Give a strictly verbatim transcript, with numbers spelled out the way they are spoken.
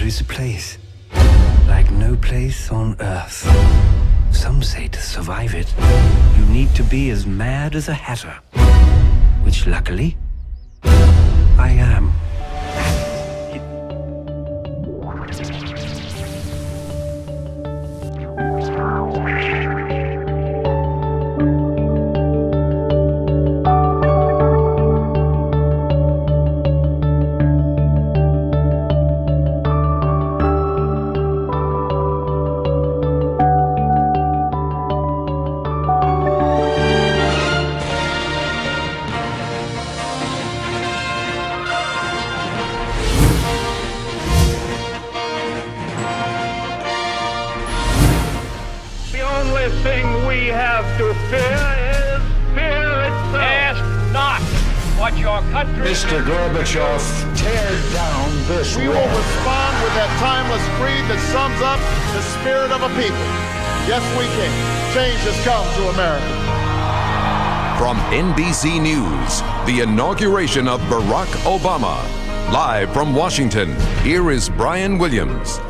is a place like no place on earth. Some say to survive it, you need to be as mad as a hatter. Which luckily, I am. The only thing we have to fear is fear itself. Ask not what your country... Mister Gorbachev, tear down this We wall. will respond with that timeless creed that sums up the spirit of a people. Yes, we can. Change has come to America. From N B C News, the inauguration of Barack Obama. Live from Washington, here is Brian Williams.